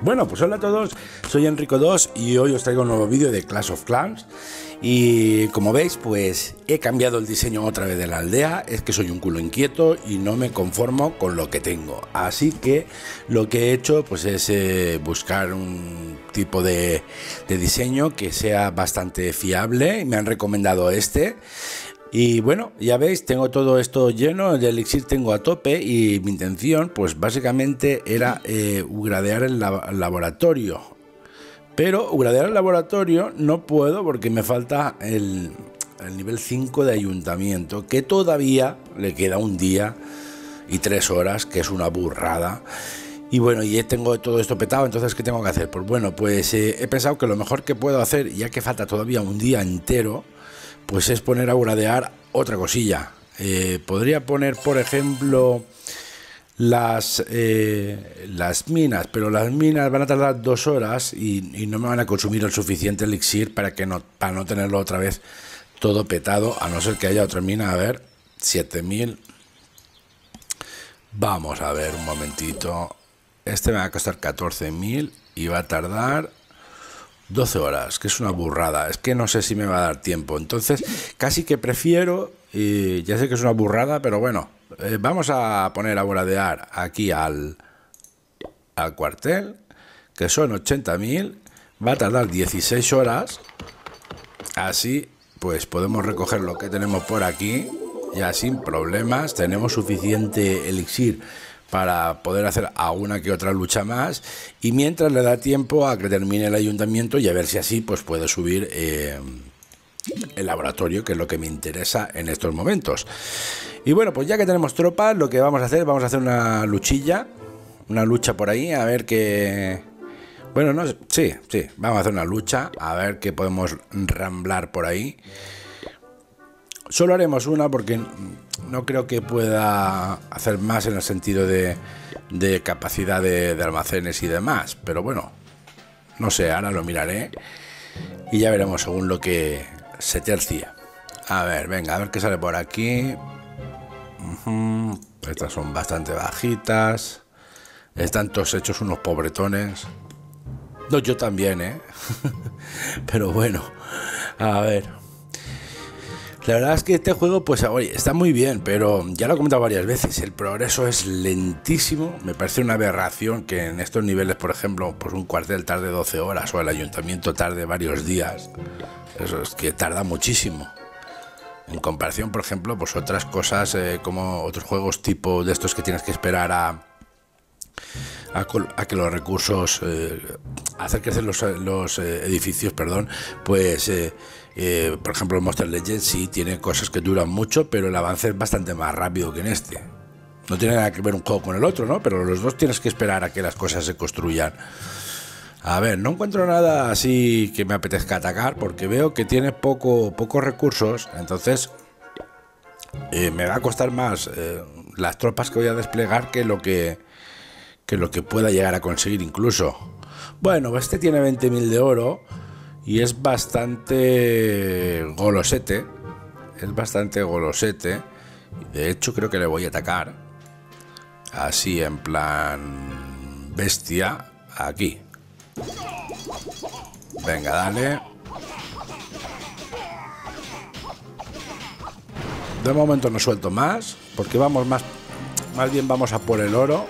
Bueno, pues hola a todos, soy Enrico2 y hoy os traigo un nuevo vídeo de Clash of Clans. Y como veis, pues he cambiado el diseño otra vez de la aldea. Es que soy un culo inquieto y no me conformo con lo que tengo. Así que lo que he hecho pues es buscar un tipo de diseño que sea bastante fiable. Me han recomendado este. Y bueno, ya veis, tengo todo esto lleno, de elixir tengo a tope y mi intención pues básicamente era upgradear el laboratorio. Pero upgradear el laboratorio no puedo porque me falta el nivel 5 de ayuntamiento, que todavía le queda un día y 3 horas, que es una burrada. Y bueno, y tengo todo esto petado, entonces ¿qué tengo que hacer? Pues bueno, pues he pensado que lo mejor que puedo hacer, ya que falta todavía un día entero, pues es poner a upgradear otra cosilla. Podría poner, por ejemplo, las minas, pero las minas van a tardar 2 horas y no me van a consumir el suficiente elixir para no tenerlo otra vez todo petado, a no ser que haya otra mina. A ver, 7000. Vamos a ver un momentito. Este me va a costar 14000 y va a tardar 12 horas, que es una burrada. Es que no sé si me va a dar tiempo. Entonces, casi que prefiero, y ya sé que es una burrada, pero bueno, vamos a poner a upgradear aquí al cuartel, que son 80.000. Va a tardar 16 horas. Así, pues podemos recoger lo que tenemos por aquí, ya sin problemas. Tenemos suficiente elixir para poder hacer alguna que otra lucha más, y mientras le da tiempo a que termine el ayuntamiento y a ver si así pues puede subir el laboratorio, que es lo que me interesa en estos momentos. Y bueno, pues ya que tenemos tropas, lo que vamos a hacer una luchilla, una lucha por ahí, a ver qué... Bueno, no, sí, vamos a hacer una lucha, a ver qué podemos ramblar por ahí. Solo haremos una porque no creo que pueda hacer más en el sentido de capacidad de almacenes y demás. Pero bueno, no sé, ahora lo miraré y ya veremos según lo que se tercie. A ver, venga, a ver qué sale por aquí. Estas son bastante bajitas. Están todos hechos unos pobretones. No, yo también, ¿eh? Pero bueno, a ver. La verdad es que este juego, pues oye, está muy bien, pero ya lo he comentado varias veces, el progreso es lentísimo. Me parece una aberración que en estos niveles, por ejemplo, pues un cuartel tarde 12 horas o el ayuntamiento tarde varios días. Eso es que tarda muchísimo. En comparación, por ejemplo, pues otras cosas como otros juegos tipo de estos que tienes que esperar a que los recursos, hacer crecer los edificios, perdón, pues... por ejemplo, el Monster Legends sí tiene cosas que duran mucho, pero el avance es bastante más rápido que en este. No tiene nada que ver un juego con el otro, ¿no? Pero los dos tienes que esperar a que las cosas se construyan. A ver, no encuentro nada así que me apetezca atacar, porque veo que tiene pocos recursos. Entonces me va a costar más las tropas que voy a desplegar que lo que pueda llegar a conseguir incluso. Bueno, este tiene 20.000 de oro y es bastante golosete. De hecho, creo que le voy a atacar así en plan bestia aquí. Venga, dale. De momento no suelto más, porque vamos más bien vamos a por el oro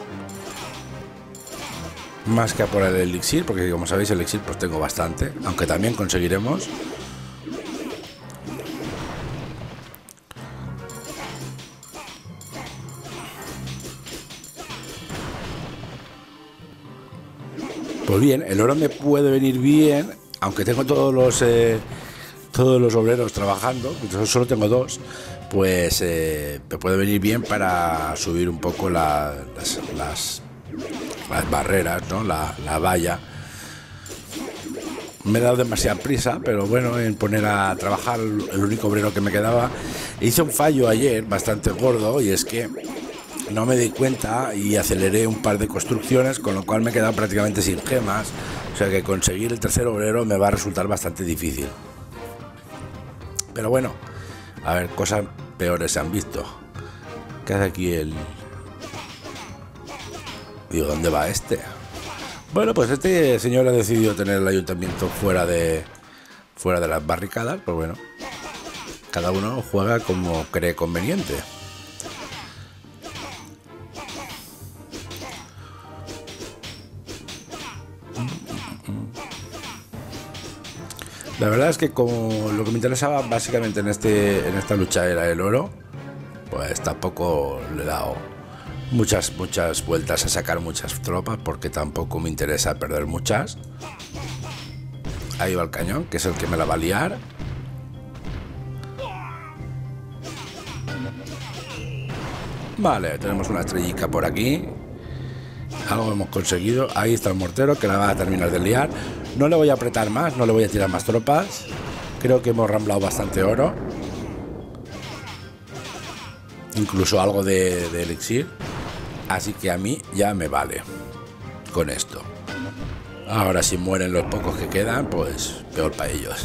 más que a por el elixir, porque como sabéis el elixir pues tengo bastante, aunque también conseguiremos. Pues bien, el oro me puede venir bien, aunque tengo todos los obreros trabajando, solo tengo 2, pues me puede venir bien para subir un poco las barreras, ¿no? La valla. Me he dado demasiada prisa, pero bueno, en poner a trabajar el único obrero que me quedaba. Hice un fallo ayer bastante gordo, y es que no me di cuenta y aceleré un par de construcciones, con lo cual me he quedado prácticamente sin gemas. O sea que conseguir el tercer obrero me va a resultar bastante difícil. Pero bueno, a ver, cosas peores se han visto. ¿Qué hace aquí el...? Digo, ¿dónde va este? Bueno, pues este señor ha decidido tener el ayuntamiento fuera de las barricadas. Pues bueno, cada uno juega como cree conveniente. La verdad es que como lo que me interesaba básicamente en esta lucha era el oro, pues tampoco le he dado muchas vueltas a sacar muchas tropas, porque tampoco me interesa perder muchas. Ahí va el cañón, que es el que me la va a liar. Vale, tenemos una estrellica por aquí. Algo hemos conseguido. Ahí está el mortero, que la va a terminar de liar. No le voy a apretar más, no le voy a tirar más tropas. Creo que hemos ramblado bastante oro. Incluso algo de elixir. Así que a mí ya me vale con esto. Ahora si mueren los pocos que quedan, pues peor para ellos.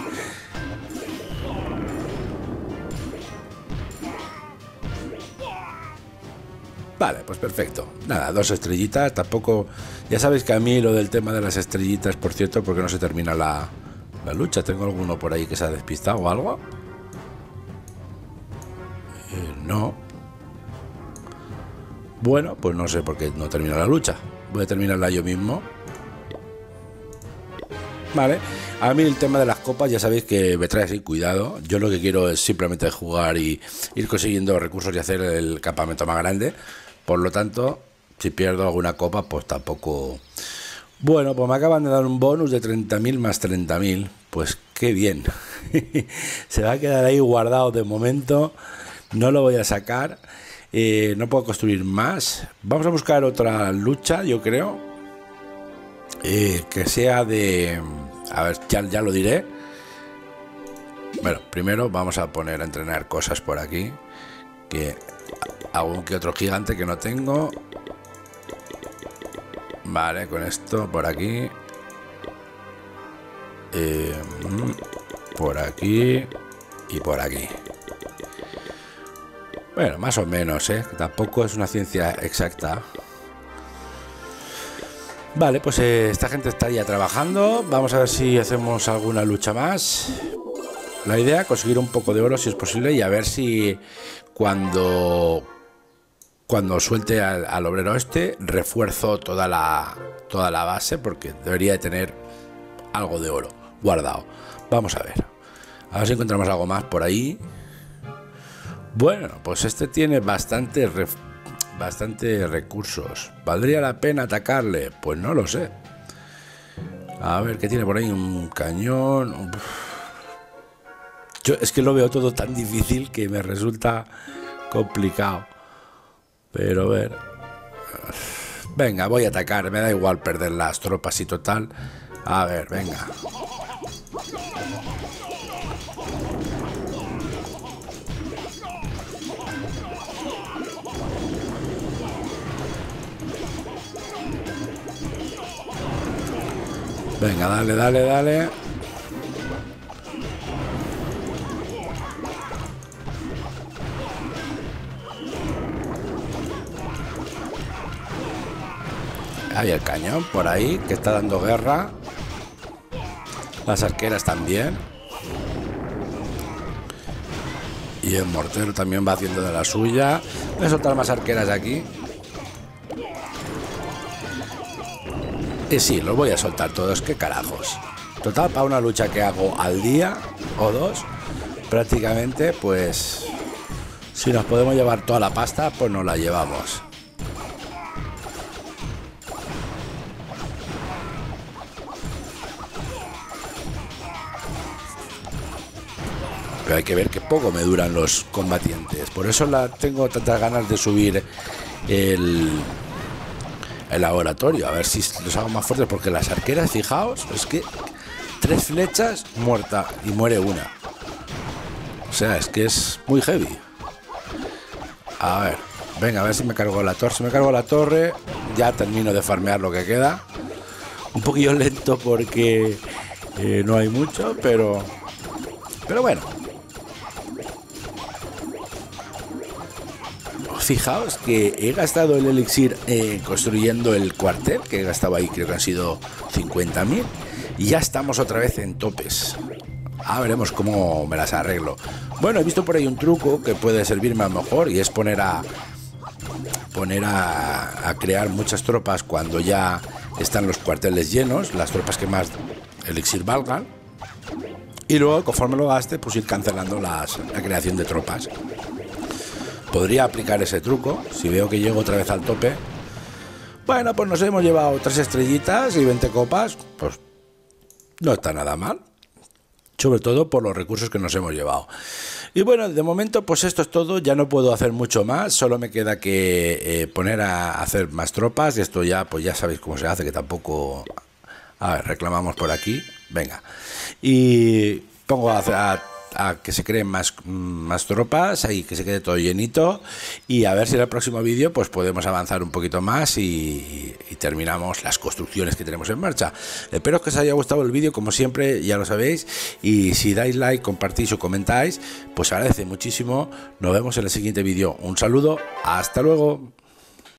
Vale, pues perfecto. Nada, 2 estrellitas. Tampoco... Ya sabéis que a mí lo del tema de las estrellitas, por cierto, porque no se termina la lucha. ¿Tengo alguno por ahí que se ha despistado o algo? No. Bueno, pues no sé por qué no termina la lucha. Voy a terminarla yo mismo. Vale. A mí el tema de las copas ya sabéis que me trae sin cuidado. Yo lo que quiero es simplemente jugar y ir consiguiendo recursos y hacer el campamento más grande. Por lo tanto, si pierdo alguna copa, pues tampoco... Bueno, pues me acaban de dar un bonus de 30.000 más 30.000. Pues qué bien. Se va a quedar ahí guardado de momento. No lo voy a sacar. No puedo construir más. Vamos a buscar otra lucha, yo creo. Que sea de... A ver, ya lo diré. Bueno, primero vamos a poner a entrenar cosas por aquí. Que algún que otro gigante que no tengo. Vale, con esto por aquí. Por aquí. Y por aquí. Bueno, más o menos, tampoco es una ciencia exacta. Vale, pues esta gente está ya trabajando. Vamos a ver si hacemos alguna lucha más. La idea es conseguir un poco de oro si es posible, y a ver si cuando suelte al obrero este refuerzo toda la base, porque debería de tener algo de oro guardado. Vamos a ver si encontramos algo más por ahí. Bueno, pues este tiene bastante recursos. ¿Valdría la pena atacarle? Pues no lo sé. A ver, ¿qué tiene por ahí? Un cañón. Yo es que lo veo todo tan difícil que me resulta complicado. Pero a ver. Venga, voy a atacar. Me da igual perder las tropas y total. A ver, venga. Venga, dale. Hay el cañón por ahí que está dando guerra. Las arqueras también. Y el mortero también va haciendo de la suya. Voy a soltar más arqueras aquí. Y sí, los voy a soltar todos, qué carajos. Total, para una lucha que hago al día o dos, prácticamente, pues si nos podemos llevar toda la pasta, pues nos la llevamos. Pero hay que ver que poco me duran los combatientes. Por eso tengo tantas ganas de subir el laboratorio, a ver si los hago más fuertes, porque las arqueras, fijaos, es que 3 flechas muerta y muere una. O sea, es que es muy heavy. A ver, venga, a ver si me cargo la torre. Si me cargo la torre, ya termino de farmear lo que queda. Un poquillo lento porque no hay mucho, pero bueno. fijaos que he gastado el elixir construyendo el cuartel, que he gastado ahí, creo que han sido 50.000, y ya estamos otra vez en topes. Veremos cómo me las arreglo. Bueno, he visto por ahí un truco que puede servirme a lo mejor, y es poner a crear muchas tropas cuando ya están los cuarteles llenos, las tropas que más elixir valgan, y luego conforme lo gaste pues ir cancelando la creación de tropas. Podría aplicar ese truco si veo que llego otra vez al tope. Bueno, pues nos hemos llevado 3 estrellitas y 20 copas, pues no está nada mal, sobre todo por los recursos que nos hemos llevado. Y bueno, de momento pues esto es todo, ya no puedo hacer mucho más, solo me queda que poner a hacer más tropas, y esto ya pues ya sabéis cómo se hace, que tampoco... A ver, reclamamos por aquí, venga, y pongo a que se creen más tropas, ahí que se quede todo llenito, y a ver si en el próximo vídeo pues podemos avanzar un poquito más y terminamos las construcciones que tenemos en marcha. Espero que os haya gustado el vídeo, como siempre, ya lo sabéis, y si dais like, compartís o comentáis, pues agradece muchísimo. Nos vemos en el siguiente vídeo. Un saludo, hasta luego.